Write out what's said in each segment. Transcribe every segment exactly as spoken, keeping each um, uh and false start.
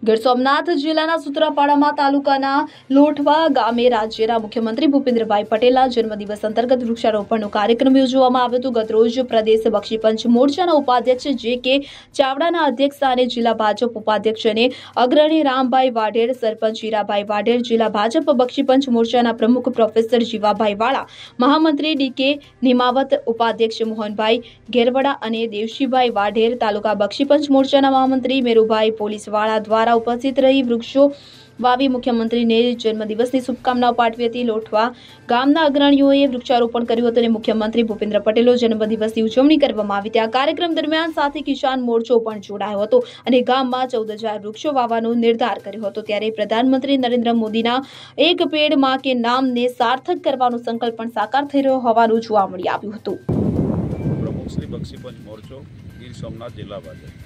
ગીર સોમનાથ જિલ્લાના સુત્રાપાડા તાલુકાના લોઠવા ગામે રાજ્યના મુખ્યમંત્રી ભૂપેન્દ્રભાઈ પટેલના જન્મદિવસ અંતર્ગત વૃક્ષારોપણનો કાર્યક્રમ યોજવામાં આવ્યો હતો। ગતરોજ પ્રદેશ બક્ષીપંચ મોરચાના ઉપાધ્યક્ષ જે કે ચાવડાના અધ્યક્ષ અને જિલ્લા ભાજપ ઉપાધ્યક્ષ અને અગ્રણી રામભાઈ વાઢેર, સરપંચ હીરાભાઈ વાઢેર, જિલ્લા ભાજપ બક્ષીપંચ મોરચાના પ્રમુખ પ્રોફેસર જીવાભાઈ વાળા, મહામંત્રી ડી કે નિમાવત, ઉપાધ્યક્ષ મોહનભાઈ ઘેરવડા અને દેવશીભાઈ વાઢેર, તાલુકા બક્ષીપંચ મોરચાના મહામંત્રી મેરુભાઈ પોલીસવાળા દ્વારા ઉપસ્થિત રહી વૃક્ષો વાવી મુખ્યમંત્રીને જન્મદિવસની શુભકામનાઓ પાઠવી હતી। લોઠવા ગામના અગ્રણીઓએ વૃક્ષારોપણ કર્યું હતું અને મુખ્યમંત્રી ભૂપેન્દ્ર પટેલનો જન્મદિવસની ઉજવણી કરવામાં આવી હતી। આ કાર્યક્રમ દરમિયાન સાથે કિસાન મોરચો પણ જોડાયો હતો અને ગામમાં ચૌદ હજાર વૃક્ષો વાવવાનો નિર્ધાર કર્યો હતો। ત્યારે પ્રધાનમંત્રી નરેન્દ્ર મોદીના એક પેડ માં કે નામને સાર્થક કરવાનો સંકલ્પ પણ સાકાર થઈ રહ્યો હોવાનું જોવા મળી આવ્યું હતું। પ્રમુખ શ્રી બક્ષીપંચ મોરચો ગીર સોમનાથ જિલ્લા ભાજપ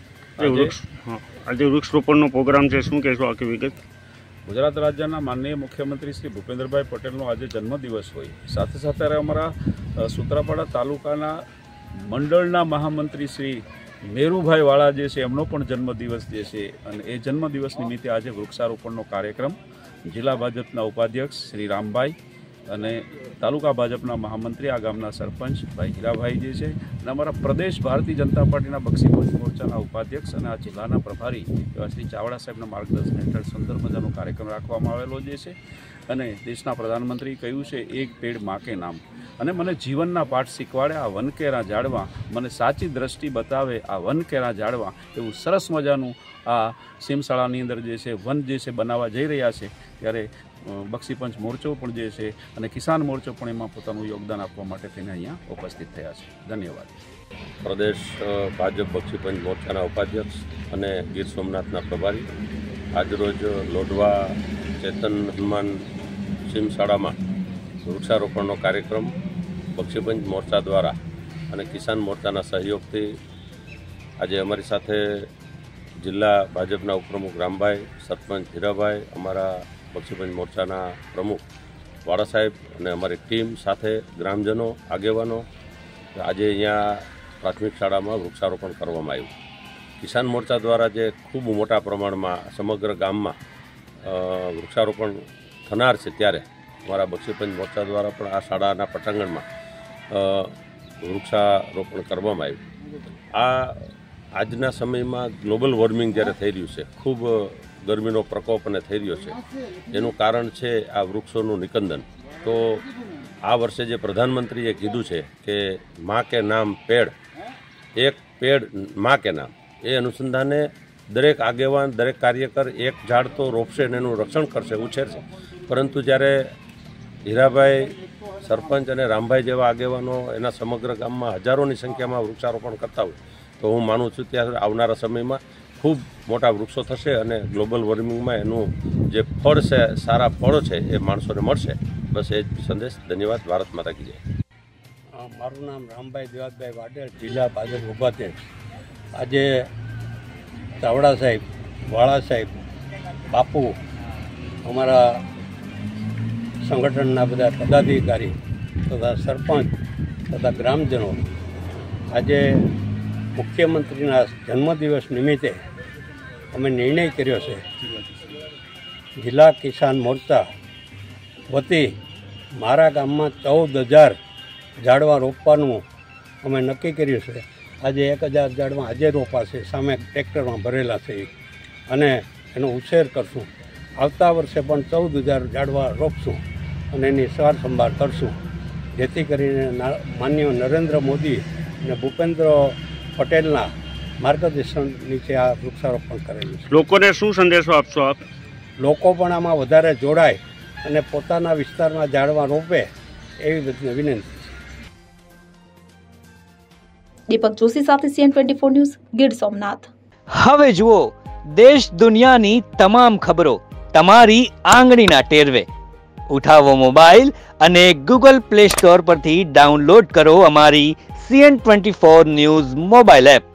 આજે વૃક્ષરોપણનો પ્રોગ્રામ છે, શું કહેશો આખી વિગત? ગુજરાત રાજ્યના માનનીય મુખ્યમંત્રી શ્રી ભૂપેન્દ્રભાઈ પટેલનો આજે જન્મદિવસ હોય, સાથે સાથે અમારા સુત્રાપાડા તાલુકાના મંડળના મહામંત્રી શ્રી મેરુભાઈ વાળા જે છે એમનો પણ જન્મદિવસ જે છે અને એ જન્મદિવસ નિમિત્તે આજે વૃક્ષારોપણનો કાર્યક્રમ જિલ્લા ભાજપના ઉપાધ્યક્ષ શ્રી રામભાઈ અને તાલુકા ભાજપના મહામંત્રી આ ગામના સરપંચ ભાઈ હીરાભાઈ જે છે અને અમારા પ્રદેશ ભારતીય જનતા પાર્ટીના બક્ષીપંચ મોરચાના ઉપાધ્યક્ષ અને આ જિલ્લાના પ્રભારી એવા શ્રી ચાવડા સાહેબના માર્ગદર્શન હેઠળ સુંદર મજાનો કાર્યક્રમ રાખવામાં આવેલો જે છે અને દેશના પ્રધાનમંત્રી કહ્યું છે એક પેડ માં કે નામ, અને મને જીવનના પાઠ શીખવાડે આ વનકેરા ઝાડવા, મને સાચી દ્રષ્ટિ બતાવે આ વનકેરા ઝાડવા, એવું સરસ મજાનું આ સીમશાળાની અંદર જે છે વન જે છે બનાવવા જઈ રહ્યા છે। ત્યારે બક્ષીપંચ મોરચો પણ જે છે અને કિસાન મોરચો પણ એમાં પોતાનું યોગદાન આપવા માટે થઈને અહીંયા ઉપસ્થિત થયા છે। ધન્યવાદ। પ્રદેશ ભાજપ બક્ષીપંચ મોરચાના ઉપાધ્યક્ષ અને ગીર સોમનાથના પ્રભારી આજરોજ લોઢવા ચેતન હનુમાન સીમશાળામાં વૃક્ષારોપણનો કાર્યક્રમ બક્ષીપંચ મોરચા દ્વારા અને કિસાન મોરચાના સહયોગથી આજે અમારી સાથે જિલ્લા ભાજપના ઉપપ્રમુખ રામભાઈ, સરપંચ હીરાભાઈ, અમારા બક્ષીપંચ મોરચાના પ્રમુખ વાળા સાહેબ અને અમારી ટીમ સાથે ગ્રામજનો આગેવાનો આજે અહીંયા પ્રાથમિક શાળામાં વૃક્ષારોપણ કરવામાં આવ્યું। કિસાન મોરચા દ્વારા જે ખૂબ મોટા પ્રમાણમાં સમગ્ર ગામમાં વૃક્ષારોપણ થનાર છે, ત્યારે અમારા બક્ષીપંચ મોરચા દ્વારા પણ આ શાળાના પટાંગણમાં વૃક્ષારોપણ કરવામાં આવ્યું। આ આજના સમયમાં ગ્લોબલ વોર્મિંગ જ્યારે થઈ રહ્યું છે, ખૂબ ગરમીનો પ્રકોપ અને થઈ રહ્યો છે, એનું કારણ છે આ વૃક્ષોનું નિકંદન। તો આ વર્ષે જે પ્રધાનમંત્રીએ કીધું છે કે માં કે નામ પેડ, એક પેડ માં કે નામ, એ અનુસંધાને દરેક આગેવાન, દરેક કાર્યકર એક ઝાડ તો રોપશે અને એનું રક્ષણ કરશે, ઉછેરશે, પરંતુ જ્યારે હીરાભાઈ, સરપંચ અને રામભાઈ જેવા આગેવાનો એના સમગ્ર ગામમાં હજારોની સંખ્યામાં વૃક્ષારોપણ કરતા હોય તો હું માનું છું ત્યારે આવનારા સમયમાં ખૂબ મોટા વૃક્ષો થશે અને ગ્લોબલ વોર્મિંગમાં એનું જે ફળ છે, સારા ફળો છે, એ માણસોને મળશે। બસ એ જ સંદેશ। ધન્યવાદ। ભારત માતા કી જય। મારું નામ રામભાઈ દેવાતભાઈ વાઢેર, જિલ્લા ભાજપ ઉપાધ્યક્ષ। આજે ચાવડા સાહેબ, વાળા સાહેબ, બાપુ, અમારા સંગઠનના બધા પદાધિકારી તથા સરપંચ તથા ગ્રામજનો આજે મુખ્યમંત્રીના જન્મદિવસ નિમિત્તે અમે નિર્ણય કર્યો છે, જિલ્લા કિસાન મોરચા વતી મારા ગામમાં ચૌદ હજાર ઝાડવા રોપવાનું અમે નક્કી કર્યું છે। આજે એક હજાર ઝાડવા આજે રોપાશે, સામે ટ્રેક્ટરમાં ભરેલા છે અને એનો ઉછેર કરશું। આવતા વર્ષે પણ ચૌદ હજાર ઝાડવા રોપશું અને એની સાર સંભાળ કરશું, જેથી કરીને માનનીય નરેન્દ્ર મોદી અને ભૂપેન્દ્ર પટેલના માર્ગદર્શન નીચે આ વૃક્ષારોપણ કરેલું છે। લોકોને શું સંદેશો આપશો આપ? લોકો પણ આમાં વધારે જોડાય અને પોતાના વિસ્તારમાં ઝાડવા રોપે એવી વિનંતી છે। દીપક જોશી સાથે CN twenty four news, Gir Somnath. હવે જુઓ દેશ દુનિયાની તમામ ખબરો તમારી આંગળીના ટેરવે। ઉઠાવો મોબાઈલ અને ગૂગલ પ્લે સ્ટોર પરથી ડાઉનલોડ કરો અમારી CN twenty four news mobile app.